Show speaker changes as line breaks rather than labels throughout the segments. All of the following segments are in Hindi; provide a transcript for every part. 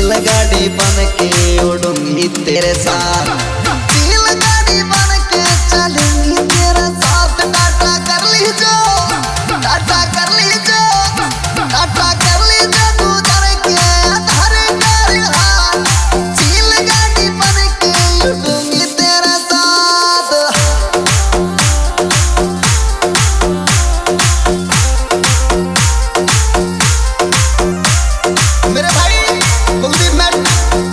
चील गाड़ी बन के उड़ूंगी तेरे साथ, चील गाड़ी बन के चलूंगी तेरे साथ। टाटा कर लीजो, टाटा कर लीजो, टाटा कर लीजो गुजर के आधार कर हाथ, चील गाड़ी बन के उड़ूंगी तेरे साथ। मेरे भाई कुलदीप मैट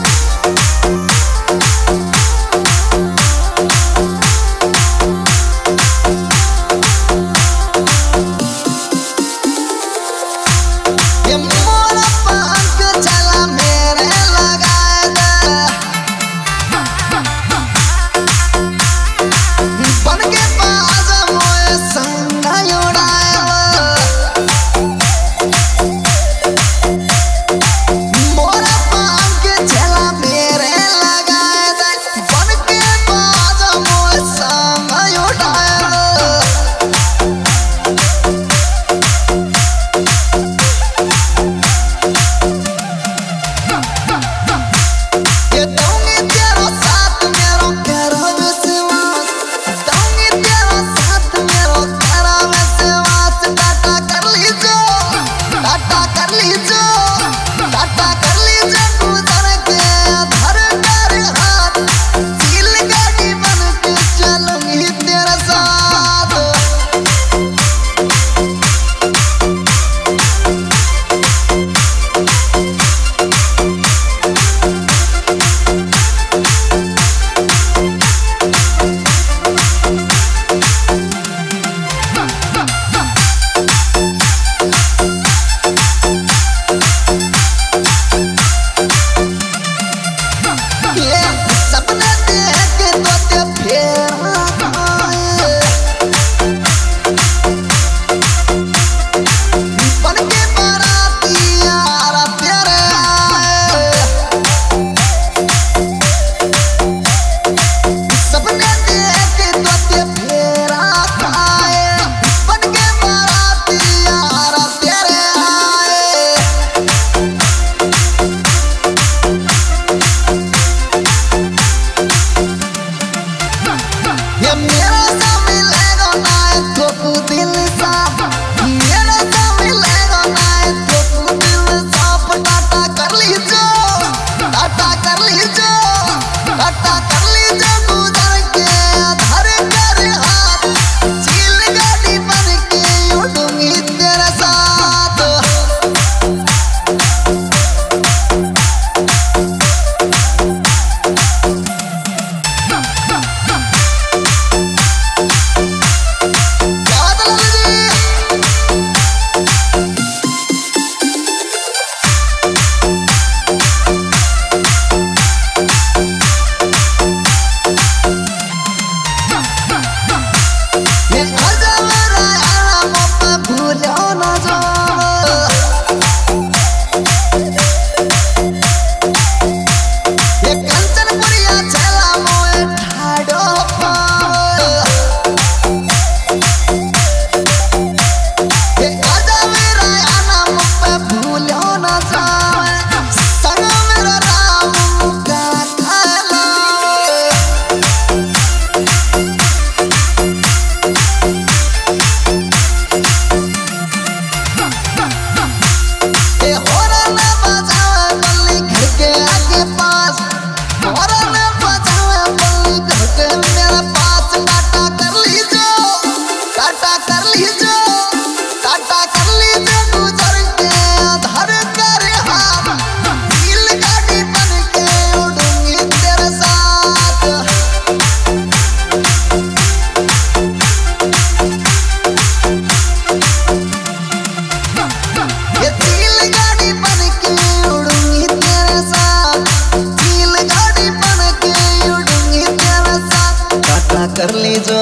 कर लीजो,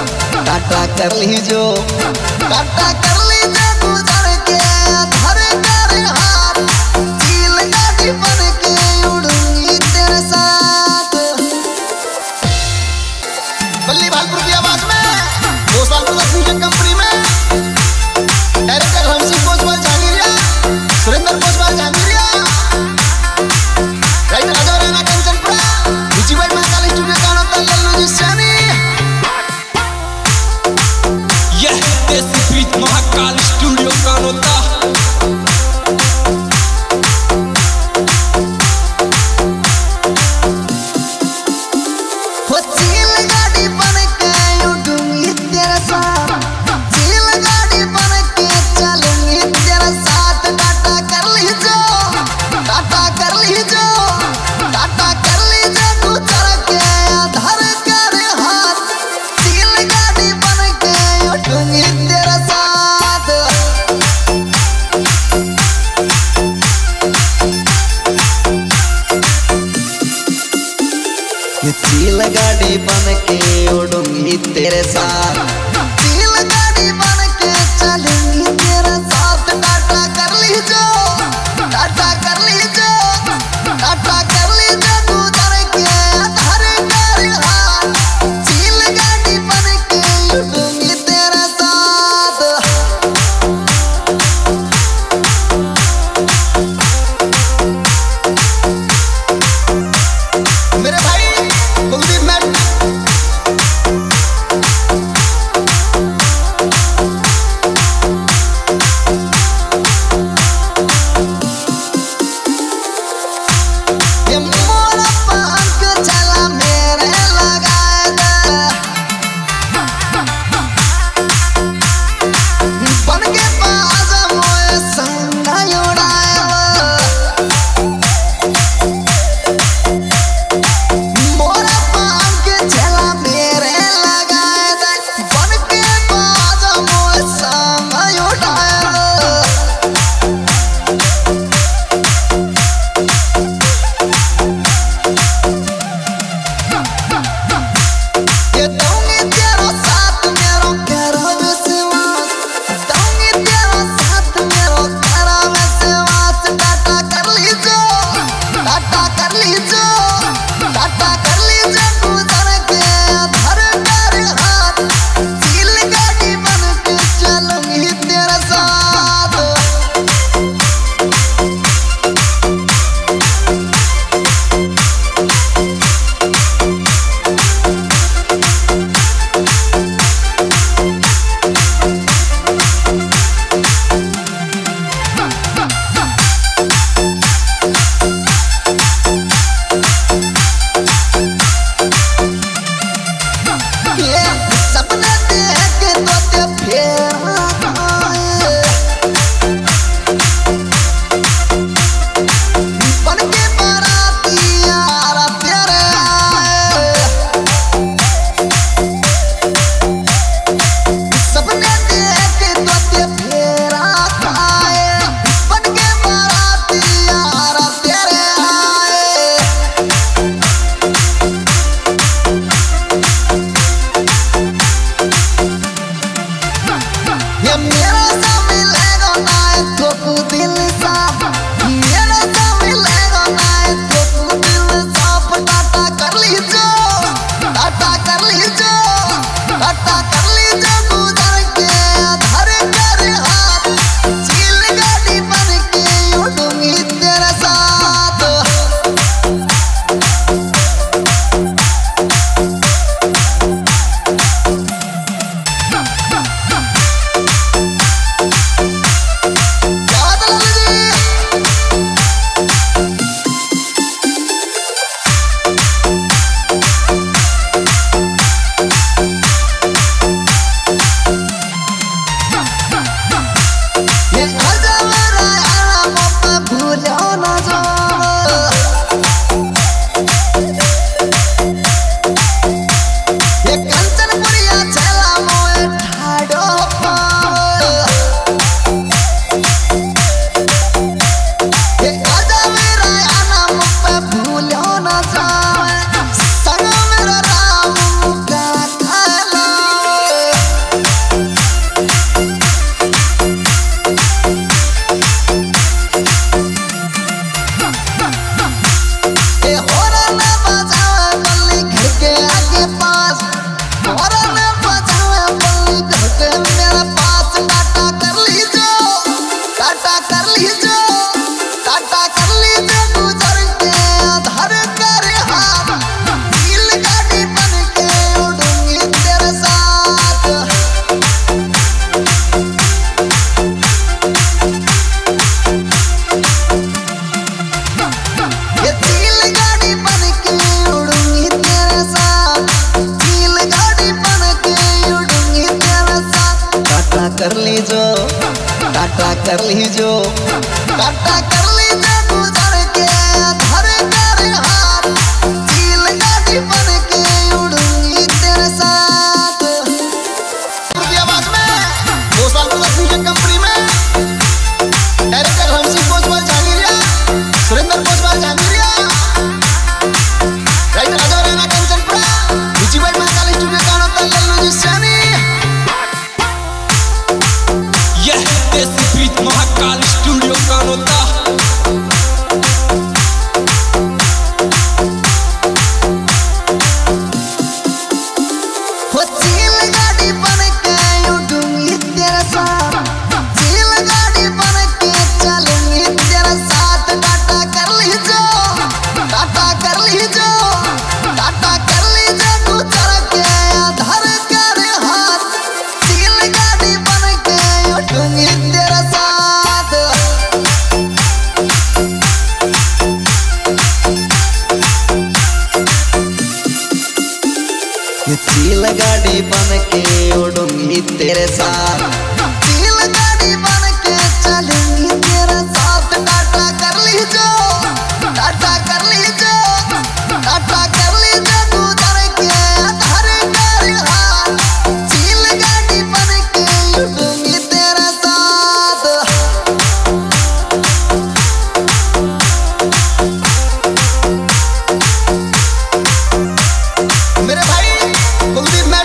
टाटा कर लीजो, टाटा कर लीजो गुजर के आधार कर हाथ, चील गाड़ी बन के उड़ूंगी तेरे साथ। बल्ली भालपुर की आवाज में भोसवाल प्रोडक्शन कंपनी में डायरेक्टर हमसी भोसवाल जानिरिया, सुरेंद्र भोसवाल जानिरिया। लीजो, टाटा कर लीजो गुजर के धर कर हाथ, चील गाड़ी बन के उठूंगी तेरे साथ। ये चील गाड़ी बन के उड़ूंगी तेरे साथ, चील गाड़ी बन के चलूंगी तेरे साथ। टाटा कर लीजो, टाटा कर लीजो, टाटा कर लीजो गुजर के धर कर हाथ, चील गाड़ी बन के उड़ूंगी तेरे साथ। मेरे भाई कुलदीप मैट ये मोरा पंख चला मेरे लगाए दे, बन के पास मोए संग उड़ाए मोरा पंख चला मेरे लगाए दे, बन के पास मोए संग उड़ाए। ये दूंगी तेरा साथ मेरो करो विश्वास, दूंगी तेरा साथ मेरो करो विश्वास। टाटा कर लीजो, टाटा कर लीजो, टाटा कर लीजो गुजर के धर कर हाथ, चील गाड़ी बन के चलूंगी तेरे साथ। ये सपने देख के तो ते फेर आए, बन के बाराती यार तेरे आए। सपने देख के तो ते फेर आए, बन के बाराती यार तेरे आए। ये मेरा सा मिलेगा ना तो तू दिल साफ, मेरा सा मिलेगा ना तो तू दिल साफ। टाटा कर लीजो, टाटा कर लीजो, टाटा कर लीजो गुजर के धर कर हाथ, चील गाड़ी बन के उड़ूंगी तेरे साथ। क्या बात है लालू जी? ये आजा मेरा आराम पे भूलो ना जाओ, ये कंचनपुरिया चला मोए ठाडो पाओ। ये आजा मेरा आराम पे भूलो ना जाओ, संग मेरा राम का खाला। ये होरा ना बजावे बल्ली घर के आगे पास, होरा ना बजावे बल्ली घर के मेरे पास। टाटा कर लीजो, टाटा कर लीजो, टाटा कर लीजो गुजर के धर कर हाथ, चील गाड़ी बन के उड़ूंगी तेरे साथ। ये चील गाड़ी बन के उड़ूंगी तेरे साथ, चील गाड़ी बन के उड़ूंगी तेरे साथ। टाटा कर लीजो, टाटा कर लीजो, टाटा कर लीजो गुजर के गाड़ी बन के उड़ूंगी तेरे साथ, रेलगाड़ी बन के चलूंगी तेरे साथ। टाटा कर लीजो, टाटा कर लीजो, टाटा कर लीजो गुजर के आधार कर हाथ, रेलगाड़ी बन के उड़ूंगी तेरे साथ। मेरे भाई कुलदीप मैट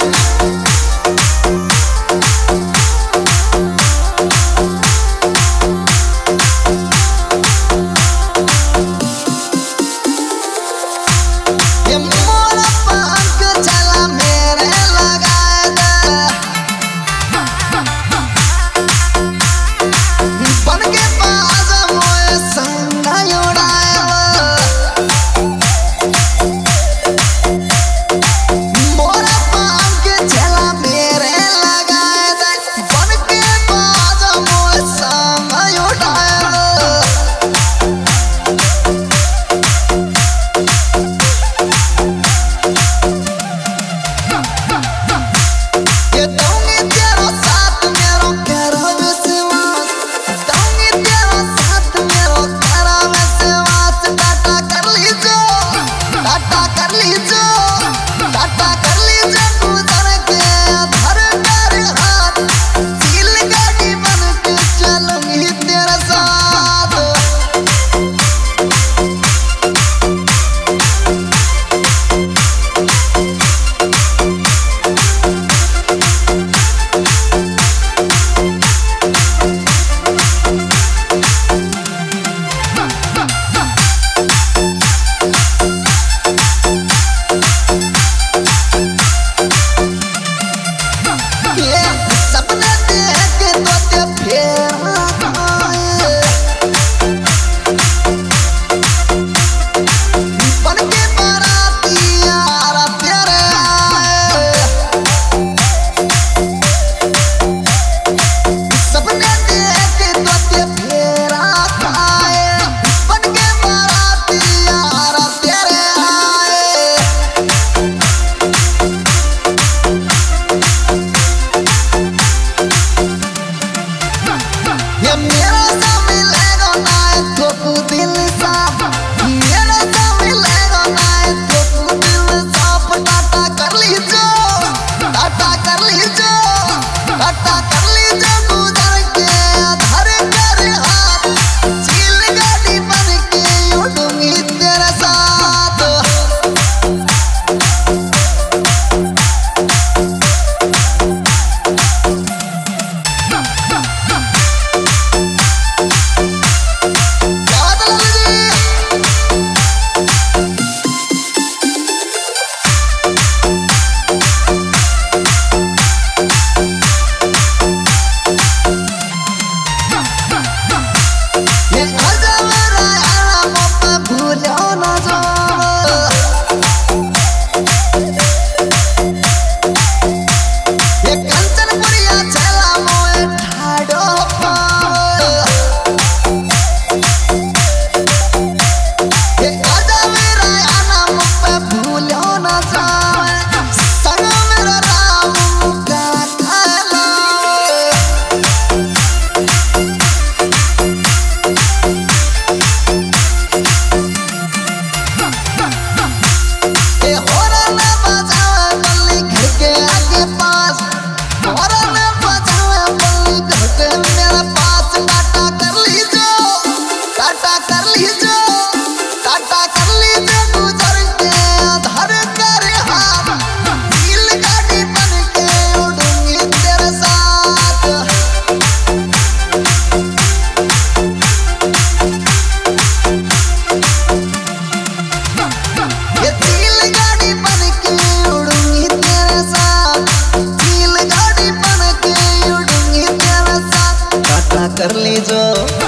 कर लीजो,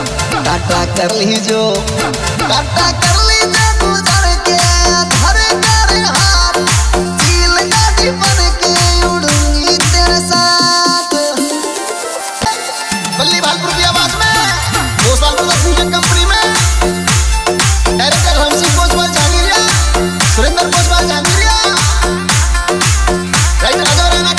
टाटा कर लीजो, टाटा कर लीजो गुजर के घर कर हाथ, रेलगाड़ी बन के उड़ूंगी तेरे साथ। बल्ली भालपुर की आवाज में, भोसवाल प्रोडक्शन की कंपनी में, डायरेक्टर हमसी भोसवाल जहांगीरिया, सुरेंद्र भोसवाल जहांगीरिया, राइटर राजा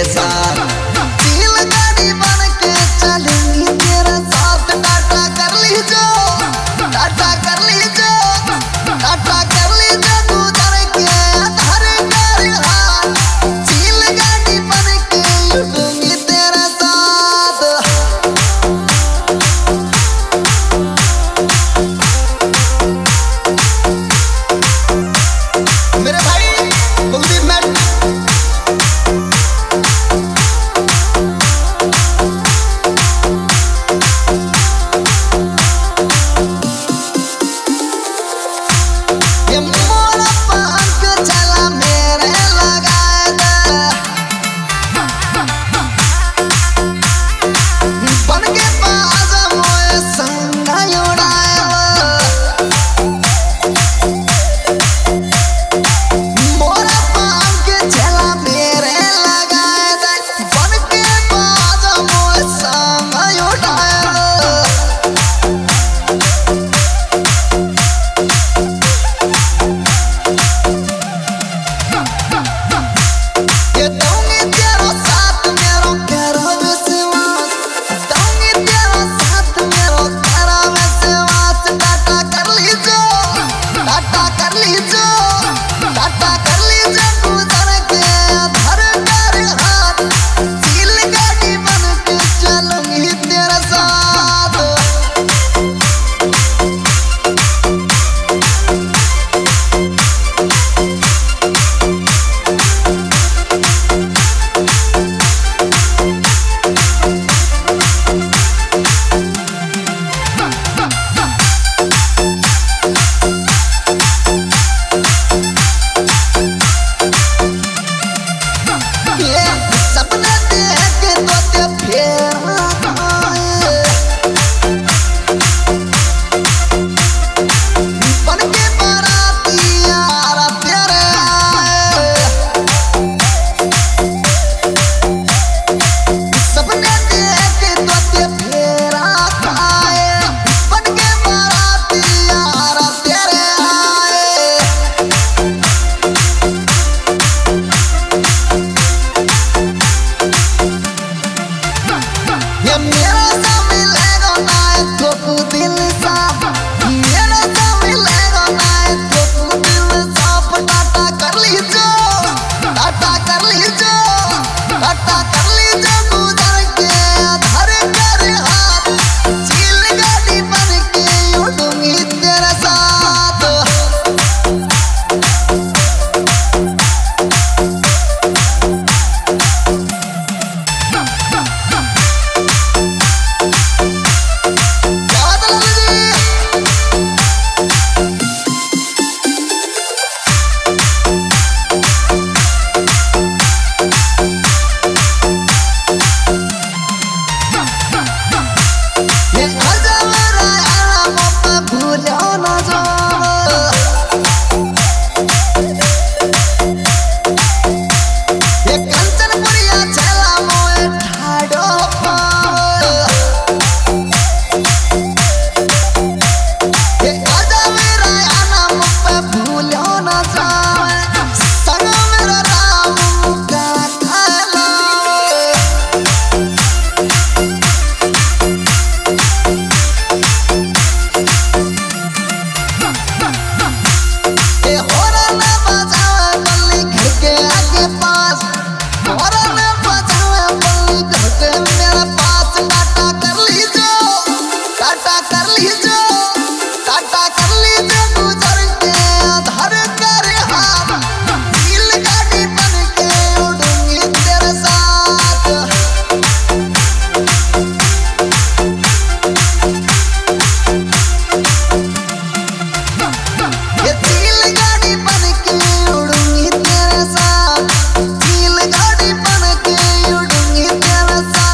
साथ। चील गाड़ी बन के चलेंगी तेरे साथ। टाटा कर लीजो, टाटा कर लीजो, टाटा कर लीजो गुजर के आधार कर हाथ। चील गाड़ी बन के उड़ूंगी तेरे साथ। मेरे भाई कुलदीप मैट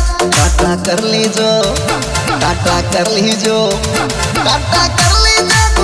कर लीजो, टाटा कर लीजो, टाटा कर लीजो।